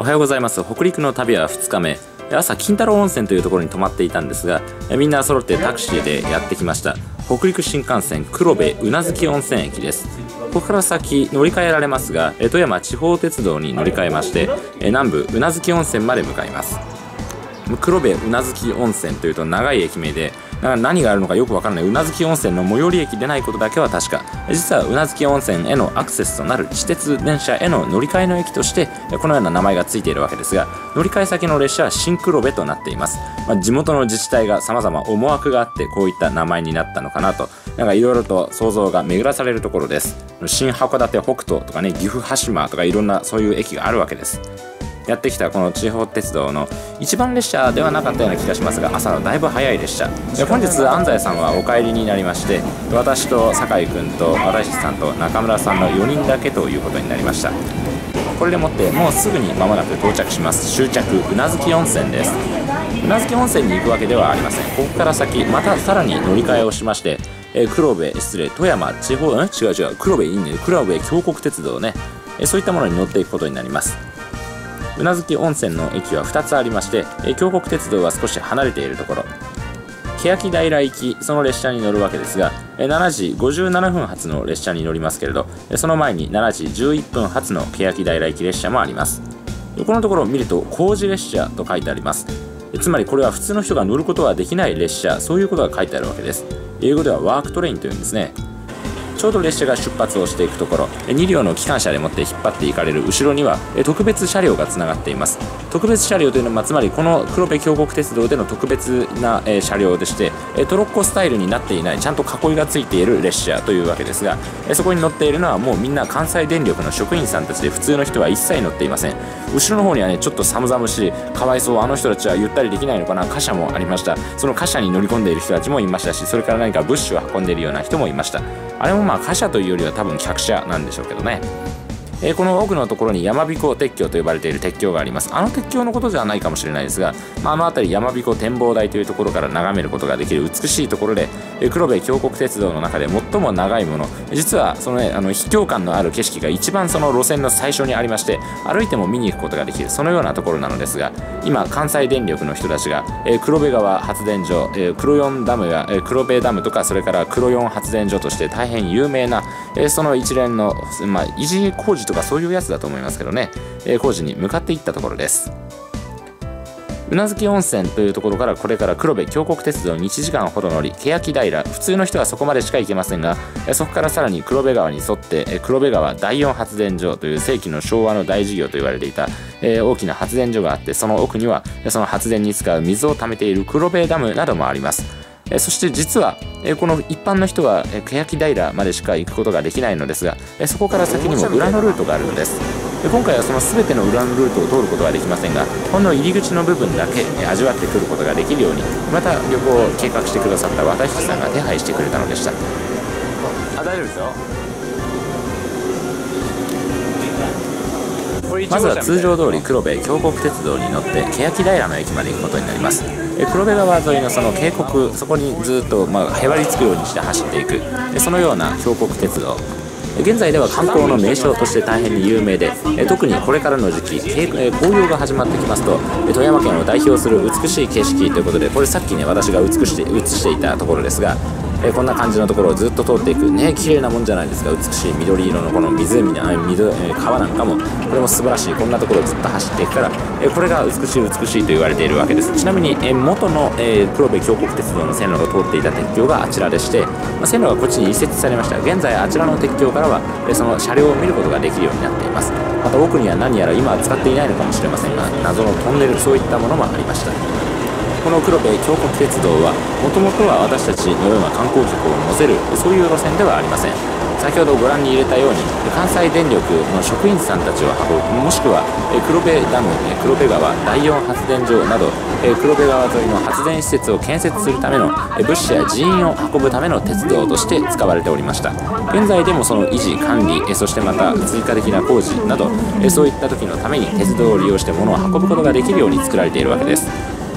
おはようございます。北陸の旅は2日目。朝、金太郎温泉というところに泊まっていたんですが、みんな揃ってタクシーでやってきました。北陸新幹線黒部宇奈月温泉駅です。ここから先乗り換えられますが、富山地方鉄道に乗り換えまして、南部宇奈月温泉まで向かいます。黒部宇奈月温泉というと長い駅名で、何があるのかよくわからない宇奈月温泉の最寄り駅でないことだけは確か。実は宇奈月温泉へのアクセスとなる私鉄電車への乗り換えの駅としてこのような名前がついているわけですが、乗り換え先の列車は新黒部となっています。地元の自治体が様々思惑があってこういった名前になったのかなと、いろいろと想像が巡らされるところです。新函館北斗とかね、岐阜羽島とかいろんなそういう駅があるわけです。やってきたこの地方鉄道の一番列車ではなかったような気がしますが、朝のだいぶ早い列車。本日安西さんはお帰りになりまして、私と酒井君と私さんと中村さんの4人だけということになりました。これでもってもうすぐに間もなく到着します。終着宇奈月温泉です。宇奈月温泉に行くわけではありません。ここから先またさらに乗り換えをしまして、富山地方黒部いいね、黒部峡谷鉄道ね、そういったものに乗っていくことになります。宇奈月温泉の駅は2つありまして、峡谷鉄道は少し離れているところ、欅平行きその列車に乗るわけですが、7時57分発の列車に乗りますけれど、その前に7時11分発の欅平行き列車もあります。このところを見ると工事列車と書いてあります。つまりこれは普通の人が乗ることはできない列車、そういうことが書いてあるわけです。英語ではワークトレインというんですね。ちょうど列車が出発をしていくところ、2両の機関車でもって引っ張っていかれる後ろには特別車両がつながっています。特別車両というのは、つまりこの黒部峡谷鉄道での特別な車両でして、トロッコスタイルになっていない、ちゃんと囲いがついている列車というわけですが、そこに乗っているのはもうみんな関西電力の職員さんたちで、普通の人は一切乗っていません。後ろの方にはね、ちょっと寒々しい、かわいそう、あの人たちはゆったりできないのかな、貨車もありました。その貨車に乗り込んでいる人たちもいましたし、それから何か物資を運んでいるような人もいました。あれも貨車というよりは多分客車なんでしょうけどね。この奥のところに山彦鉄橋と呼ばれている鉄橋があります。あの鉄橋のことではないかもしれないですが、あの辺り山彦展望台というところから眺めることができる美しいところで、黒部峡谷鉄道の中で最も長いもの、実はそのね、秘境感のある景色が一番その路線の最初にありまして、歩いても見に行くことができる、そのようなところなのですが、今関西電力の人たちが黒部川発電所、黒四ダムや黒部ダムとか、それから黒四発電所として大変有名なその一連の維持工事とかそういうやつだと思いますけどね、工事に向かっていったところです。宇奈月温泉というところからこれから黒部峡谷鉄道に1時間ほど乗り、欅平、普通の人はそこまでしか行けませんが、そこからさらに黒部川に沿って黒部川第4発電所という世紀の昭和の大事業と言われていた大きな発電所があって、その奥にはその発電に使う水を貯めている黒部ダムなどもあります。そして実はこの一般の人は欅平までしか行くことができないのですが、そこから先にも裏のルートがあるのです。今回はその全ての裏のルートを通ることはできませんが、ほんの入り口の部分だけ味わってくることができるように、また旅行を計画してくださった私さんが手配してくれたのでした。大丈夫ですよ。まずは通常通り黒部峡谷鉄道に乗って欅平の駅まで行くことになります。黒部川沿いのその渓谷、そこにずっとへばりつくようにして走っていく、そのような峡谷鉄道。現在では観光の名所として大変に有名で、特にこれからの時期紅葉が始まってきますと、富山県を代表する美しい景色ということで、これさっきね私が映していたところですが、こんな感じのところをずっと通っていくね、綺麗なもんじゃないですか。美しい緑色のこの湖の川なんかも、これも素晴らしい。こんなところをずっと走っていくから、これが美しいと言われているわけです。ちなみに元の黒部峡谷鉄道の線路が通っていた鉄橋があちらでして、線路がこっちに移設されました。現在あちらの鉄橋からはその車両を見ることができるようになっています。また奥には何やら今は使っていないのかもしれませんが、謎のトンネル、そういったものもありました。この黒部峡谷鉄道はもともとは私たちのような観光客を乗せる、そういう路線ではありません。先ほどご覧に入れたように関西電力の職員さんたちを運ぶ、もしくは黒部ダム、黒部川第4発電所など黒部川沿いの発電施設を建設するための物資や人員を運ぶための鉄道として使われておりました。現在でもその維持管理、そしてまた追加的な工事などそういった時のために鉄道を利用して物を運ぶことができるように作られているわけです。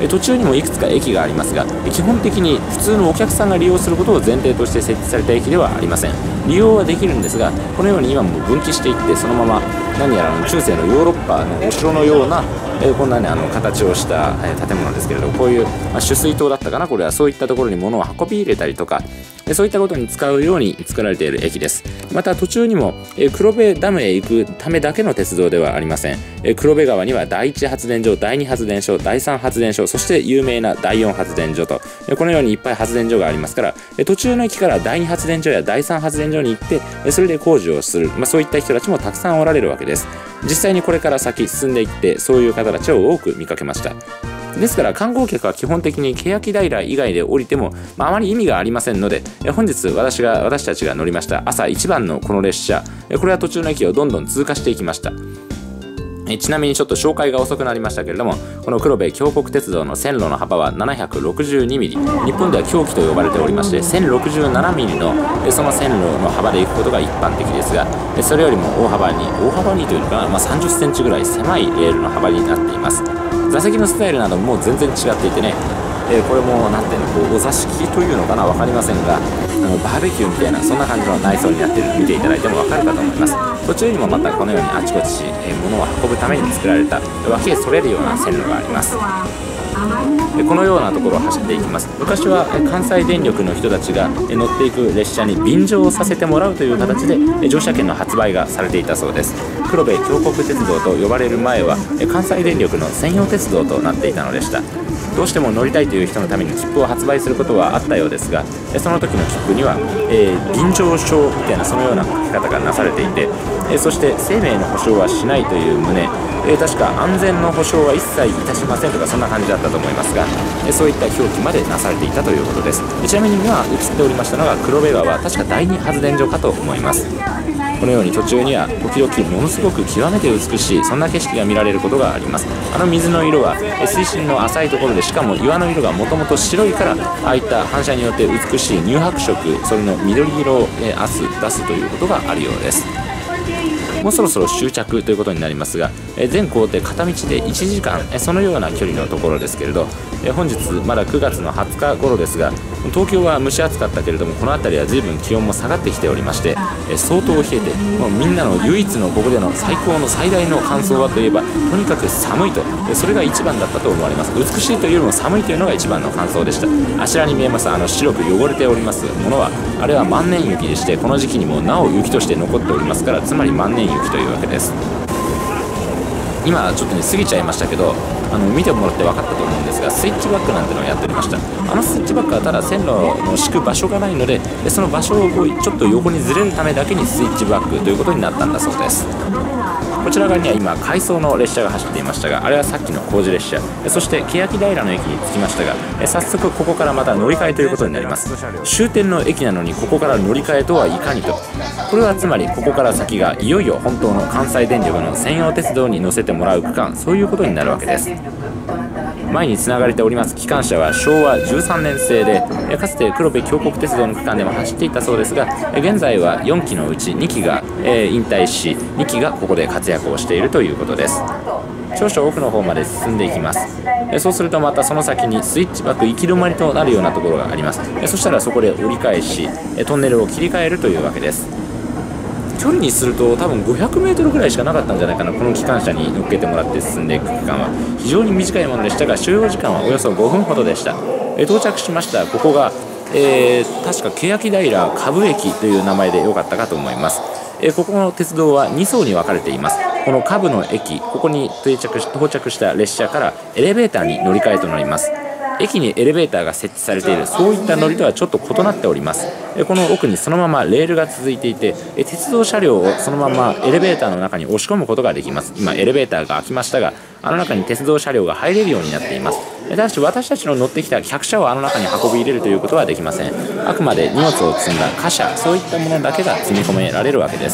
途中にもいくつか駅がありますが、基本的に普通のお客さんが利用することを前提として設置された駅ではありません。利用はできるんですが、このように今も分岐していって、そのまま何やら中世のヨーロッパのお城のような、こんなね形をした、建物ですけれど、こういう、取水塔だったかな、これはそういったところに物を運び入れたりとか、そういったことに使うように作られている駅です。また途中にも黒部ダムへ行くためだけの鉄道ではありません。黒部川には第1発電所、第2発電所、第3発電所、そして有名な第4発電所と、このようにいっぱい発電所がありますから、途中の駅から第2発電所や第3発電所に行ってそれで工事をする、そういった人たちもたくさんおられるわけです。実際にこれから先進んでいってそういう方たちを多く見かけました。ですから観光客は基本的に欅平以外で降りても、あまり意味がありませんので、本日私たちが乗りました朝一番のこの列車、これは途中の駅をどんどん通過していきました。ちなみにちょっと紹介が遅くなりましたけれども、この黒部峡谷鉄道の線路の幅は762ミリ、日本では狭軌と呼ばれておりまして、1067ミリのその線路の幅で行くことが一般的ですが、それよりも大幅にというのかな、30センチぐらい狭いレールの幅になっています。座席のスタイルなども全然違っていてね、これもなんていうの、お座敷というのかな、分かりませんが、バーベキューみたいなそんな感じの内装になっているのを見ていただいても分かるかと思います。途中にもまたこのようにあちこち物を運ぶために作られた脇へそれるような線路があります。このようなところを走っていきます。昔は関西電力の人たちが乗っていく列車に便乗をさせてもらうという形で乗車券の発売がされていたそうです。黒部峡谷鉄道と呼ばれる前は関西電力の専用鉄道となっていたのでした。どうしても乗りたいという人のために切符を発売することはあったようですが、その時の切符には、便乗証みたいなそのような書き方がなされていて、そして生命の保証はしないという旨、確か安全の保証は一切いたしませんとかそんな感じだったと思いますが、そういった表記までなされていたということです。ちなみに今映っておりましたのが黒部川、確か第2発電所かと思います。このように途中には時々ものすごく極めて美しいそんな景色が見られることがあります。水の色は水深の浅いところで、しかも岩の色がもともと白いから、ああいった反射によって美しい乳白色、それの緑色を出すということがあるようです。もうそろそろ終着ということになりますが、全行程片道で1時間、そのような距離のところですけれど、本日まだ9月の20日頃ですが、東京は蒸し暑かったけれども、この辺りは随分気温も下がってきておりまして、相当冷えて、もうみんなの唯一のここでの最高の最大の感想はといえば、とにかく寒いと、それが一番だったと思われます。美しいというよりも寒いというのが一番の感想でした。あちらに見えます白く汚れておりますものは、あれは万年雪でして、この時期にもなお雪として残っておりますから、つまり万年雪というわけです。今ちょっとね過ぎちゃいましたけど、見てもらって分かったと思うんですが、スイッチバックなんてのをやっておりました。スイッチバックはただ線路の敷く場所がないので、その場所をちょっと横にずれるためだけにスイッチバックということになったんだそうです。こちら側には今回送の列車が走っていましたが、あれはさっきの工事列車、そして欅平の駅に着きましたが、早速ここからまた乗り換えということになります。終点の駅なのにここから乗り換えとはいかにと、これはつまりここから先がいよいよ本当の関西電力の専用鉄道に乗せてもらう区間、そういうことになるわけです。前につながれております機関車は昭和13年製で、かつて黒部峡谷鉄道の区間でも走っていたそうですが、現在は4機のうち2機が引退し、2機がここで活躍をしているということです。少々奥の方まで進んでいきます。そうするとまたその先にスイッチバック行き止まりとなるようなところがあります。そしたらそこで折り返しトンネルを切り替えるというわけです。距離にすると多分500メートルぐらいしかなかったんじゃないかな。この機関車に乗っけてもらって進んでいく区間は非常に短いものでしたが、所要時間はおよそ5分ほどでした。到着しました。ここが、確か欅平下部駅という名前でよかったかと思います。ここの鉄道は2層に分かれています。この下部の駅、ここに到着した列車からエレベーターに乗り換えとなります。駅にエレベーターが設置されている、そういった乗りとはちょっと異なっております。この奥にそのままレールが続いていて、鉄道車両をそのままエレベーターの中に押し込むことができます。今エレベーターが開きましたが、あの中に鉄道車両が入れるようになっています。ただし私たちの乗ってきた客車をあの中に運び入れるということはできません。あくまで荷物を積んだ貨車、そういったものだけが積み込められるわけです。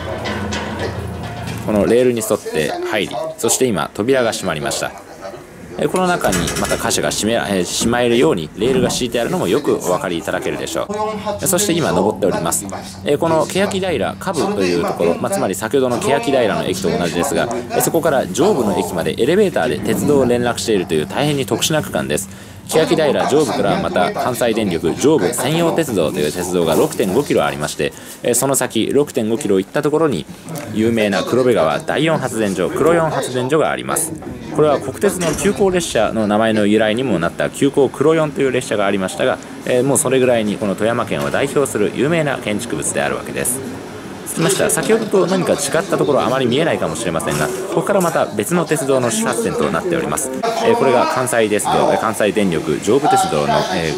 このレールに沿って入り、そして今扉が閉まりました。 この中にまた貨車がしまえるようにレールが敷いてあるのもよくお分かりいただけるでしょう。そして今登っております。この欅平下部というところ、つまり先ほどの欅平の駅と同じですが、そこから上部の駅までエレベーターで鉄道を連絡しているという大変に特殊な区間です。欅平上部からまた関西電力上部専用鉄道という鉄道が 6.5 キロありまして、その先 6.5 キロ行ったところに有名な黒部川第4発電所黒4発電所があります。これは国鉄の急行列車の名前の由来にもなった急行黒4という列車がありましたが、もうそれぐらいにこの富山県を代表する有名な建築物であるわけです。着きました。先ほどと何か違ったところはあまり見えないかもしれませんが、ここからまた別の鉄道の出発点となっております。これが関西鉄道関西電力上部鉄道の、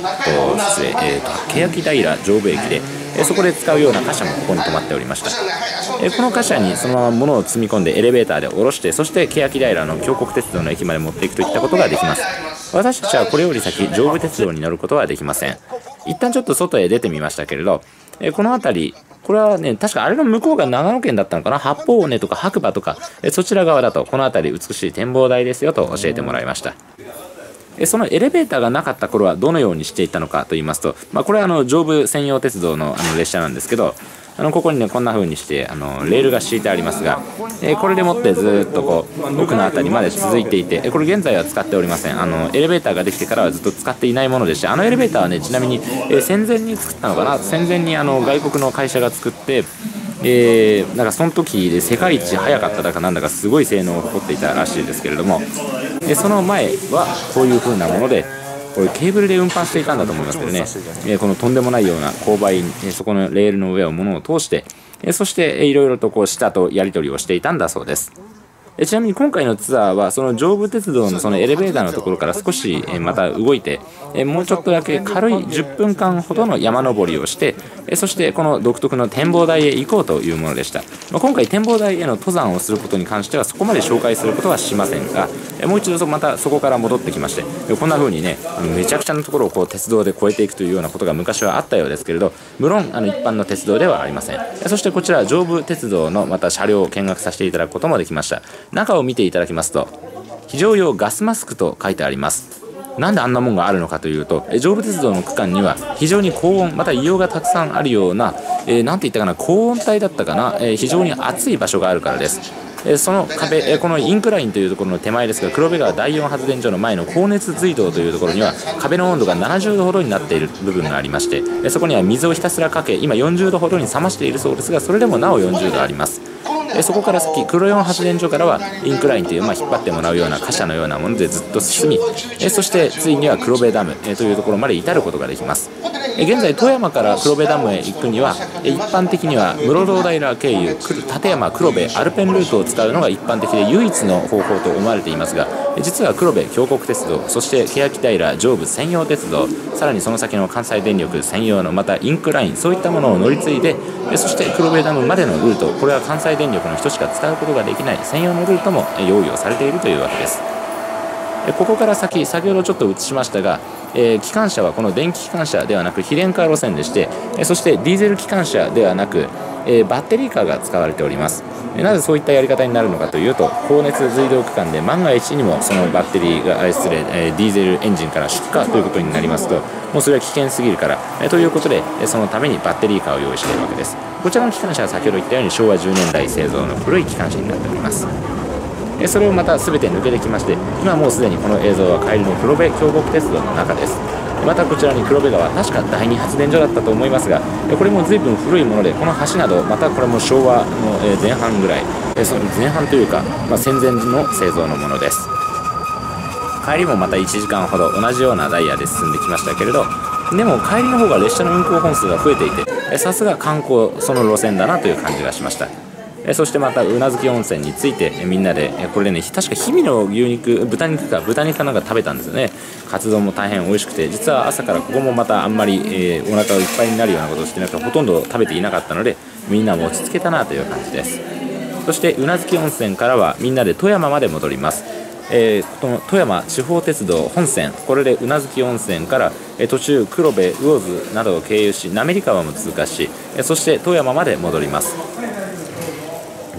欅平上部駅で、そこで使うような貨車もここに止まっておりました。この貨車にそのまま物を積み込んでエレベーターで下ろして、そして欅平の京国鉄道の駅まで持っていくといったことができます。私たちはこれより先上部鉄道に乗ることはできません。一旦ちょっと外へ出てみましたけれど、この辺りこれはね、確かあれの向こうが長野県だったのかな、八方尾根とか白馬とか、そちら側だとこの辺り美しい展望台ですよと教えてもらいました。そのエレベーターがなかった頃はどのようにしていたのかと言いますと、これは上部専用鉄道の列車なんですけど、ここにねこんな風にしてレールが敷いてありますが、これでもってずっとこう奥の辺りまで続いていて、これ現在は使っておりません。エレベーターができてからはずっと使っていないものでして、エレベーターはねちなみに、戦前に作ったのかな、戦前に外国の会社が作って、なんかその時で世界一早かっただかなんだかすごい性能を誇っていたらしいですけれども、その前はこういう風なもので、これケーブルで運搬していたんだと思いますけどね、このとんでもないような勾配、そこのレールの上を物を通して、そしていろいろとこう下とやり取りをしていたんだそうです。ちなみに今回のツアーはその上部鉄道のそのエレベーターのところから少しまた動いて、もうちょっとだけ軽い10分間ほどの山登りをして、そしてこの独特の展望台へ行こうというものでした。今回展望台への登山をすることに関してはそこまで紹介することはしませんが、もう一度またそこから戻ってきまして、こんな風にねめちゃくちゃなところをこう鉄道で越えていくというようなことが昔はあったようですけれど、無論一般の鉄道ではありません。そしてこちら上部鉄道のまた車両を見学させていただくこともできました。中を見ていただきますと、非常用ガスマスクと書いてあります。なんであんなもんがあるのかというと、上部鉄道の区間には非常に高温、また硫黄がたくさんあるような、なんて言ったかな、高温帯だったかな、非常に暑い場所があるからです。その壁、このインクラインというところの手前ですが、黒部川第4発電所の前の高熱隧道というところには壁の温度が70度ほどになっている部分がありまして、そこには水をひたすらかけ、今40度ほどに冷ましているそうですが、それでもなお40度あります。そこから先黒4発電所からはインクラインという、引っ張ってもらうような貨車のようなものでずっと進み、そしてついには黒部ダムというところまで至ることができます。現在富山から黒部ダムへ行くには一般的には室堂平経由立山黒部アルペンルートを使うのが一般的で唯一の方法と思われていますが、実は黒部峡谷鉄道、そして欅平上部専用鉄道、さらにその先の関西電力専用のまたインクライン、そういったものを乗り継いで、そして黒部ダムまでのルート、これは関西電力の人しか使うことができない専用のルートも用意をされているというわけです。ここから先ほどちょっと映しましたが、機関車はこの電気機関車ではなく非電化路線でして、そしてディーゼル機関車ではなく、バッテリーカーが使われております。なぜそういったやり方になるのかというと、高熱隧道区間で万が一にもそのバッテリーがディーゼルエンジンから出火ということになりますと、もうそれは危険すぎるから、ということでそのためにバッテリーカーを用意しているわけです。こちらの機関車は先ほど言ったように昭和10年代製造の古い機関車になっております。それをまた全て抜けてきまして、今もうすでにこの映像は帰りの黒部峡谷鉄道の中です。またこちらに黒部川、確か第2発電所だったと思いますが、これも随分古いもので、この橋などまたこれも昭和の前半ぐらい、その前半というか、戦前の製造のものです。帰りもまた1時間ほど同じようなダイヤで進んできましたけれど、でも帰りの方が列車の運行本数が増えていて、さすが観光その路線だなという感じがしました。そしてまた宇奈月温泉についてみんなで、これでね確か氷見の牛肉豚肉かなんか食べたんですよね。カツ丼も大変美味しくて、実は朝からここもまたあんまり、お腹をいっぱいになるようなことをしてなくて、ほとんど食べていなかったので、みんなも落ち着けたなという感じです。そして宇奈月温泉からはみんなで富山まで戻ります。この富山地方鉄道本線、これで宇奈月温泉から、途中黒部魚津などを経由し滑川も通過し、そして富山まで戻ります。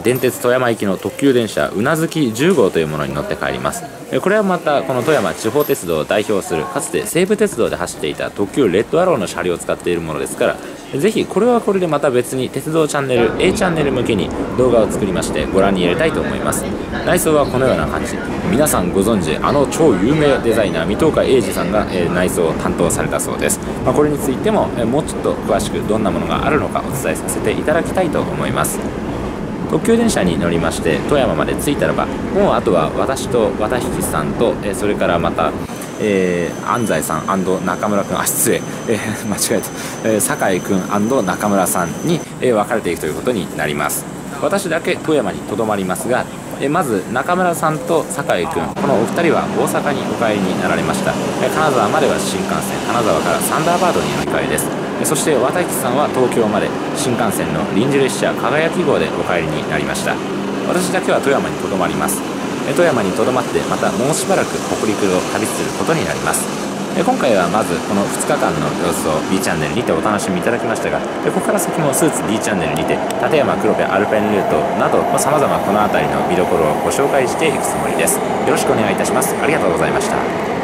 電鉄富山行きの特急電車うなずき10号というものに乗って帰ります。これはまたこの富山地方鉄道を代表するかつて西武鉄道で走っていた特急レッドアローの車両を使っているものですから、ぜひこれはこれでまた別に鉄道チャンネル A チャンネル向けに動画を作りましてご覧に入れたいと思います。内装はこのような感じ。皆さんご存知超有名デザイナー水戸岡英二さんが内装を担当されたそうです。これについてももうちょっと詳しくどんなものがあるのかお伝えさせていただきたいと思います。特急電車に乗りまして富山まで着いたらば、もうあとは私と綿引さんとそれからまた安西さん中村君、失礼、間違えた、酒井君中村さんに分かれていくということになります。私だけ富山にとどまりますが、まず中村さんと酒井君、このお二人は大阪にお帰りになられました。金沢までは新幹線、金沢からサンダーバードに乗り換えです。そして綿引さんは東京まで新幹線の臨時列車輝き号でお帰りになりました。私だけは富山にとどまります。富山にとどまってまたもうしばらく北陸を旅することになります。今回はまずこの2日間の様子を B チャンネルにてお楽しみいただきましたが、ここから先もスーツ D チャンネルにて立山黒部アルペンルートなど様々この辺りの見どころをご紹介していくつもりです。よろしくお願いいたします。ありがとうございました。